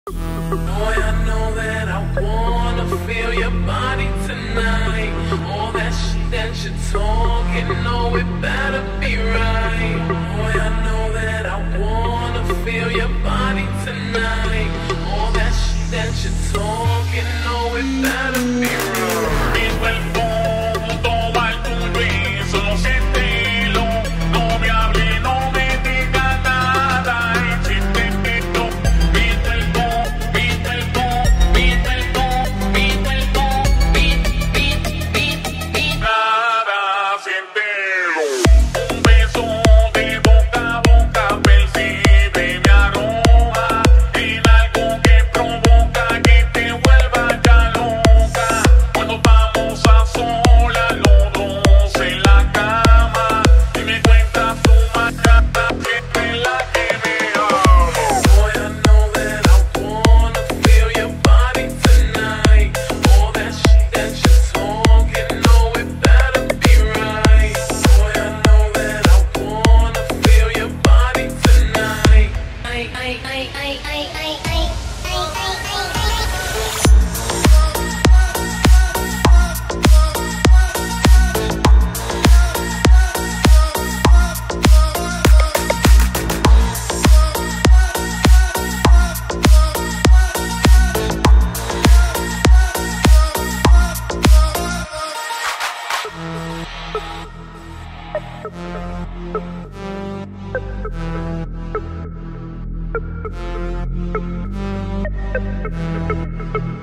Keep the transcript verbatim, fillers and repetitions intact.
Boy, I know that I wanna feel your body tonight. All that shit that you're talking, no, it better be right. Boy, I know that I wanna feel your body tonight. All that shit that you're talking, no, it better be right. Vivo el fondo, va tu beso, siéntelo, no me hable, no me diga nada, y si te quito, vivo el fondo, vivo el fondo, vivo el fondo, vivo el fondo, bit, bit, bit, bit, nada, siéntelo. Un beso de boca a boca percibe mi aroma, en algo que provoca que te vuelva ya loca. Cuando vamos a solas los dos en la cama y me cuentas tu macata, siempre la que me amo. Boy, I know that I wanna feel your body tonight. All that shit that you're talking, no, it better be right. Boy, I know that I wanna feel your body tonight. I, I, I, I, I, I, I, I, I.